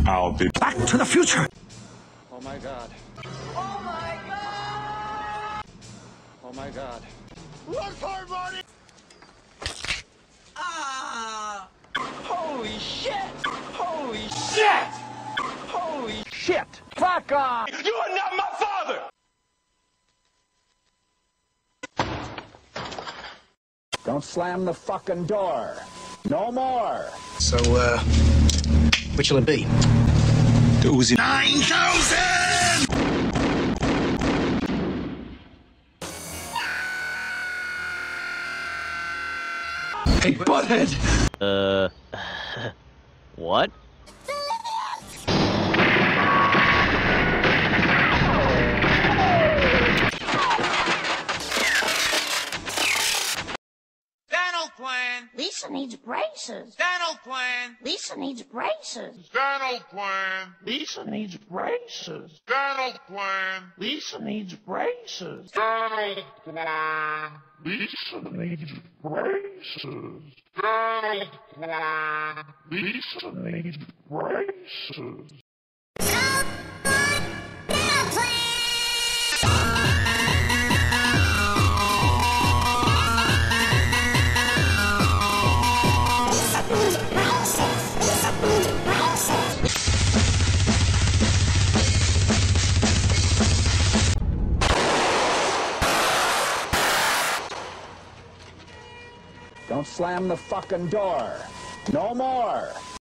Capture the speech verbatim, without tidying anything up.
I'll be back to the future. Oh my god. Oh my god! Oh my god. Run for it, Marty! Ah! Holy shit! Holy shit! Holy shit! Fuck off! You are not my father! Don't slam the fucking door. No more. So, uh, which will it be? Uzi nine thousand! Hey, butthead! Uh, what? Dental plan! Lisa needs braces. Dental plan! Lisa needs braces. Dental plan! Lisa needs braces. Dental plan! Lisa needs braces. Dental plan! Lisa needs braces. Dental plan! Lisa needs braces. Don't slam the fucking door. No more.